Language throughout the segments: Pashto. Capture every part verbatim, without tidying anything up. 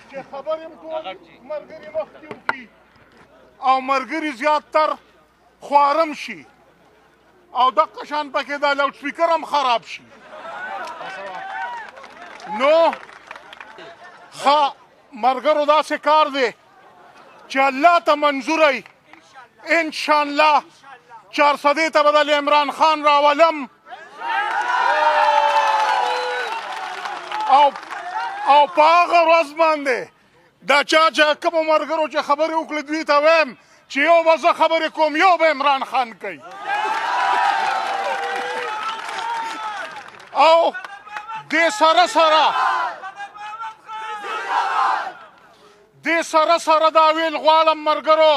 چې خبرې م ټول ملګري مخکې وکړي او ملګري زیاتتر خوارم شي او دغه شان پکې دا لاوډ سپیکر هم خراب شي نو ښه ملګرو داسې کار دی چې الله ته منظوری انشاءالله چارسدې ته به د عمران خان راولم او او په هغه ورځ باندې دا چا چې کومو ملګرو چې خبرې وکړې دوی ته وایم چې یو به زه خبرې کوم یو به عمران خان کوي او دې سره سره دې سره سره دا ویل غواړم ملګرو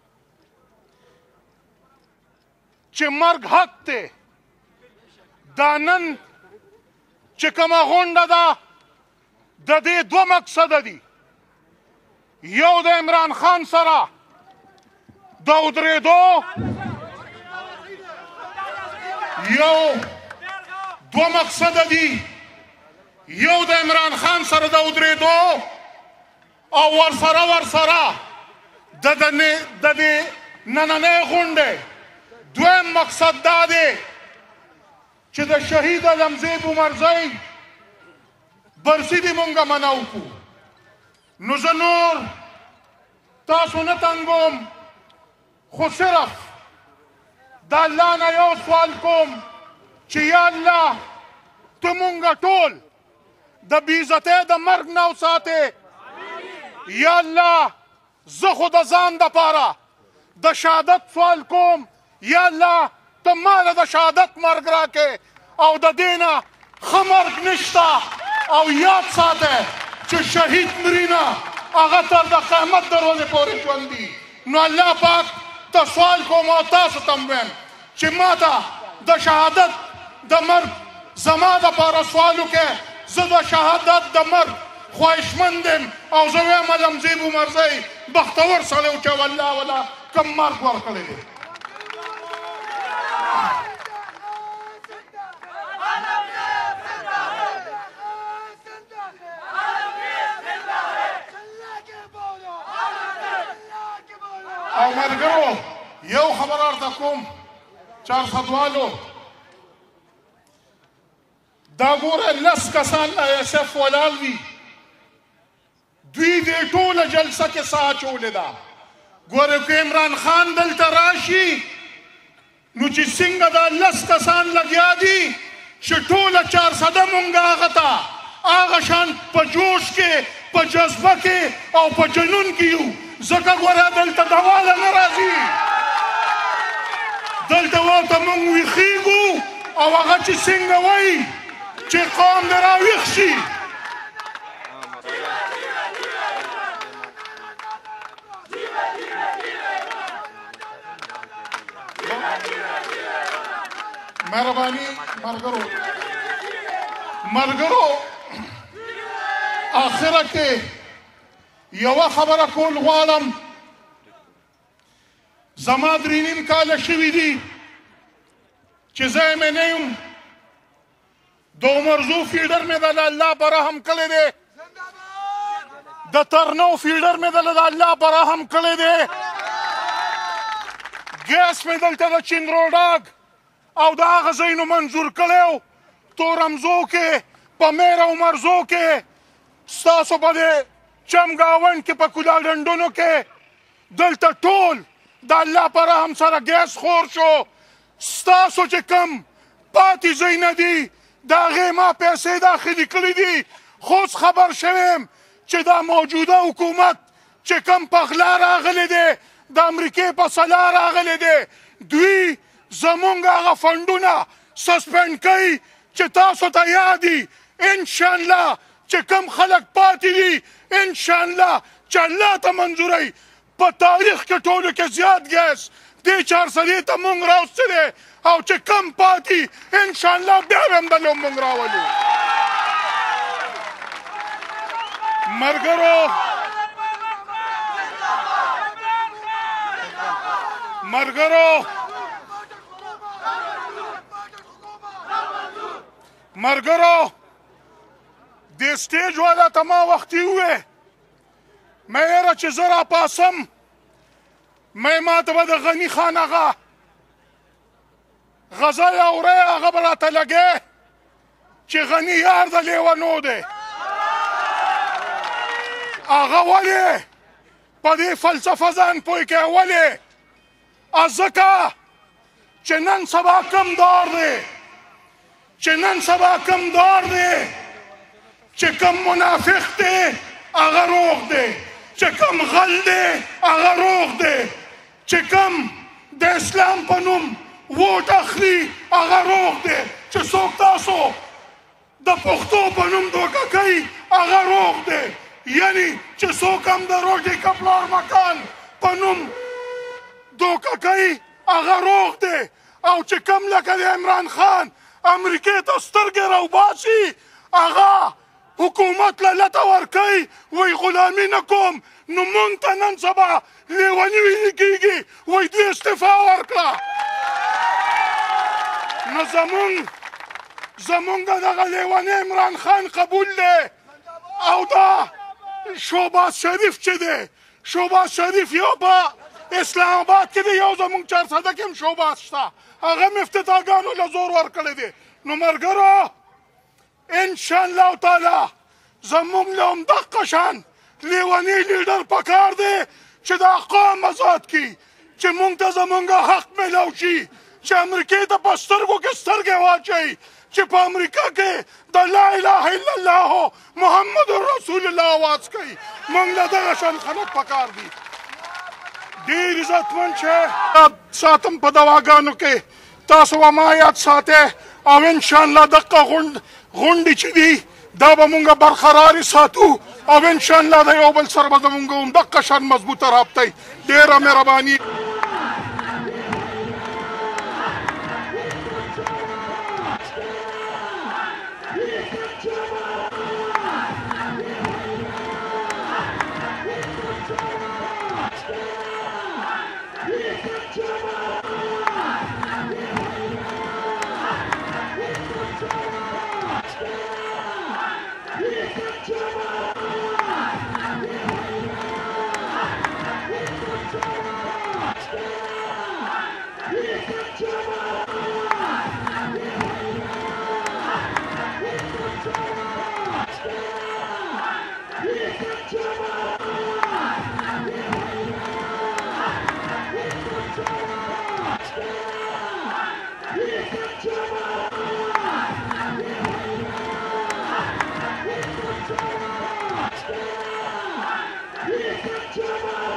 چې مرګ حق دی دا نن چې کومه غونډه ده د دې دوه مقصده دي یو د عمران خان سره د ودرېدو یو دوه مقصده دي یو د عمران خان سره د ودرېدو او ورسره ورسره د دې نننۍ غونډې دویم مقصد دا دی چې د شهید علمزیب عمرزی برسي دې مونږه منو کړو نو زه نور تاسو نه تنګوم خو صرف د الله نه یو سوال کوم چې یا الله ته مونږه ټول د بېعزتۍ د مرګ نه وساتې یا الله زه خو د ځان دپاره د شهادت سوال کوم یا الله ته ماله د شهادت مرګ راکې او د دې نه ښه مرګ نشته او یاد ساته چې شهید مرینه هغه تر د قیامت دروازې پورې ژوندي نو الله پاک ته سوال کوم او تاسو ته م ویم چې ما ته د شهادت د مرګ زما دپاره سوال وکړئ زه د شهادت د مرګ خواهشمند یم او زه ویم علمزیب عمرزی بختور سړی و چې والله ولا کم مرګ ورکړی دی او ملګرو یو خبر ورته کوم چارسدوالو دا ګوره لس کسان آی ایس ایف ولاړ دي دوی دې ټوله جلسه کې سا اچولې ده ګوره که عمران خان دلته راشي نو چې څنګه دا لس کسان لګیا دي چې ټوله چارسده مونږ هغه ته هغه شان په جوش کې په جذبه کې او په جنون کې یو ځکه ګوره دلته دواله نه راځي دلته ورته مونږ ویښېږو او هغه چې څنګه وایي چې قوم دې راویښ شي مهرباني ملګرو ملګرو آخره کې یوه خبره کول غواړم زما درې نیم کاله شوي دي چې زه یې مې نه یم د عمرزو فیلډر مې د الله په رحم کړی دی د ترنو فیلډر مې د الله په رحم کړی دی ګیس مې دلته د چندروډاګ او د هغه ځایونو منظور کړی و تورمزو کې په میر او مرزو کې ستاسو په دې چمګاونډ کې په کولا ډنډونو کې دلته ټول د الله په رحم سره ګیس خور شو ستاسو چې کم پاتې ځایونه دي د هغې ما پیسې داخلي کړي دي خو اوس خبر شویم چې دا موجوده حکومت چې کم په غلا راغلی دی د امریکې په سلا راغلی دی دوی زمونږ هغه فنډونه سسپینډ کوي چې تاسو ته یاد دي انشاءالله چې کم خلک پاتې دي انشاءالله چې الله ته منظوری په تاریخ کې ټولو کې زیات ګیس دې چارسدې ته مونږ راوستلی او چې کم پاتې انشاءالله بیا به هم دلته مونږ راولو ملګرو ملګرو ملګرو دې سټیج والا ته ما وختي ووې مې یاره چې زه راپاسم مې ما ته به د غني خان هغه غزل اورې هغه به راته لګې چې غني یار د لیونو دی هغه ولې په دې فلسفه ځان پوه کوي ولې ځکه چې نن سبا کم دور دی چې نن سبا کم دور دی چې کم منافق دی هغه روغ دی چې کم غل دی هغه روغ دی چې کم د اسلام په نوم ووټ اخلي هغه روغ دی چې څوک تاسو د پښتو په نوم دوکه کوي هغه روغ دی یعنی چې څوک هم د روټي کپلار مکان په نوم دوکه کوي هغه روغ دی او چې کم لکه د عمران خان امریکې ته سترګې راوباسي هغه حکومت له لته ورکوي وایي غلامي نه کوم نو مونږ ته نن سبا لیوني ویلې کېږي وایي دوی استعفا ورکړه نو زمونږ زمونږ دغه لیونی عمران خان قبول دی او دا شوباز شریف چې دی شوباز شریف یو په اسلام آباد کې دی یو زمونږ چارسده کې هم شوباز شته هغه هم افتتاحګانو له زور ورکړی دی نو ملګرو انشاءالله تعالی زمونږ له همدغه شان لیونی لیډر پکار دی چې دا قوم آزاد کړي چې مونږ ته زمونږ حق میلاو شي چې امریکې ته په سترګو کې سترګې واچوي چې په امریکا کې د لا اله الا الله محمد رسول الله آواز کوي مونږ له دغه شان خلک پکار دي ډېر عزتمند چې ساتم په دواګانو کې تاسو وما یاد ساتئ او انشاءالله دغه غونډ غونډې چې دي دا به مونږ برقرارې ساتو او انشاءالله د یو بل سره به زمونږ همدغه شان مضبوطه رابطه وي ډېره مهرباني